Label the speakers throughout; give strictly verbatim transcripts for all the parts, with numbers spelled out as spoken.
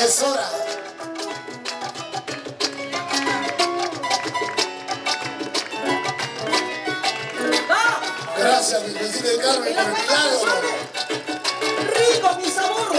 Speaker 1: Es hora. Gracias, mi Virgencita del Carmen, por el milagro.
Speaker 2: ¡Rico, mi sabor!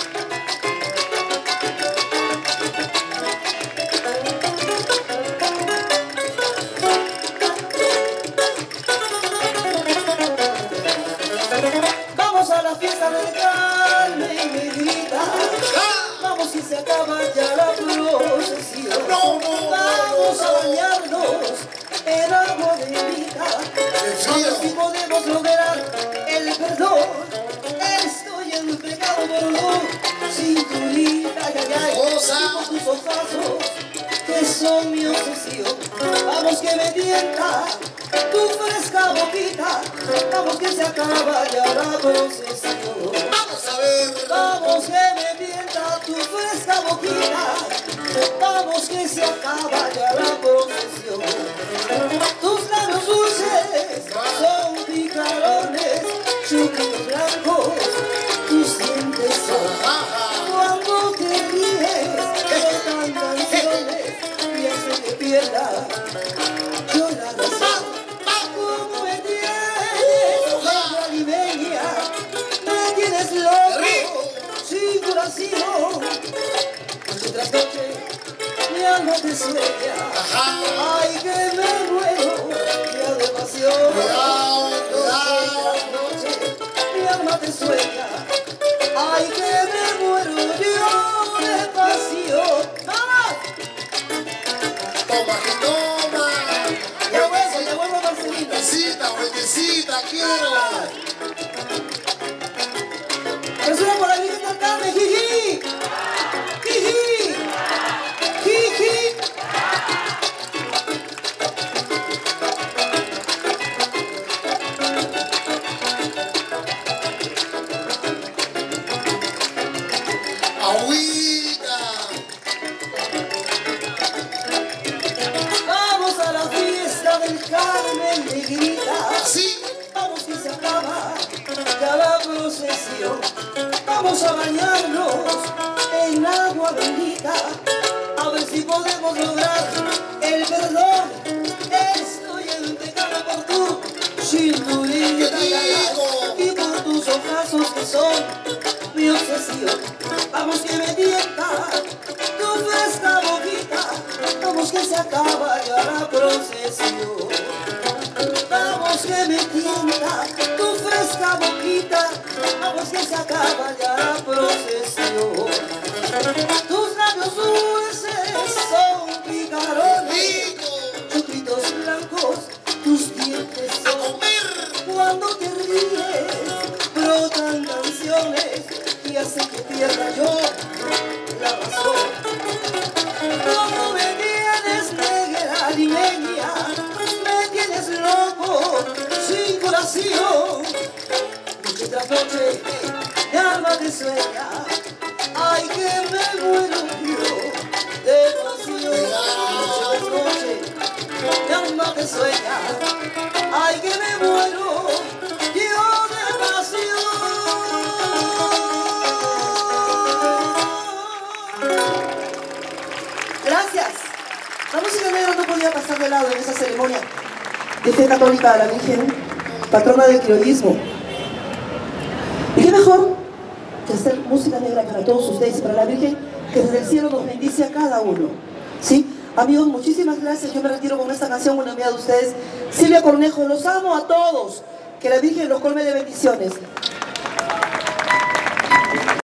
Speaker 2: Vamos a la fiesta del Carmen, negrita. Vamos que se acaba ya la procesión. Vamos a bañarnos en agua bendita. A ver si podemos lograr el perdón. Estoy en pecado por no cinturita, ay, ay, ay. Y por tus ojazos que son mi obsesión. Vamos que me tienta tu fresca boquita. Vamos que se acaba ya la procesión.
Speaker 1: Vamos a ver.
Speaker 2: Vamos que me tienta tu fresca boquita. Vamos que se acaba ya la procesión. Tus labios dulces son picarones, chupitos blancos, tus dientes son. Cuando te ríes, brotan canciones y hacen que pierda yo la razón. Como me tienes, negra limeña, me tienes loco, sin curación. Noche tras noche, mi alma te sueña. Ay, que me muero ya de pasión. Noche tras noche, mi alma te sueña. Ay, que me muero yo de pasión. ¡Vamos!
Speaker 1: Toma que toma.
Speaker 2: Ya vuelvo, ya vuelvo, Marcelita.
Speaker 1: Buenecita, buenecita, quiero.
Speaker 2: Persona por la Virgen del Carmen, jiji. Jiji. Jiji.
Speaker 1: Agüita.
Speaker 2: Vamos a la fiesta del Carmen, negrita.
Speaker 1: Así.
Speaker 2: Vamos que se acaba ya la procesión. Vamos a bañarnos en agua bendita. A ver si podemos lograr el perdón. Estoy en pecado por tu cinturita y por tus ojazos que son mi obsesión. Vamos que me tienta tu fresca boquita. Vamos que se acaba ya la procesión. Vamos que me tienta tu fresca boquita. Vamos que se acaba ya la procesión. Tus labios dulces son picarones, chupitos blancos, tus dientes son. Cuando te ríes, brotan canciones y hacen que pierda yo la razón. Como me tienes, negra limeña, me tienes loco, sin curación. Noche tras noche, mi alma te sueña. Ay, que me muero yo de pasión. Noche tras noche, mi alma te sueña. Ay, que me muero yo de pasión. Gracias. La música negra no podía pasar de lado en esa ceremonia de fe católica a la Virgen, patrona del criollismo. ¿Y qué mejor que hacer música negra para todos ustedes y para la Virgen, que desde el cielo nos bendice a cada uno? ¿Sí? Amigos, muchísimas gracias. Yo me retiro con esta canción, una mía de ustedes, Silvia Cornejo. Los amo a todos. Que la Virgen los colme de bendiciones.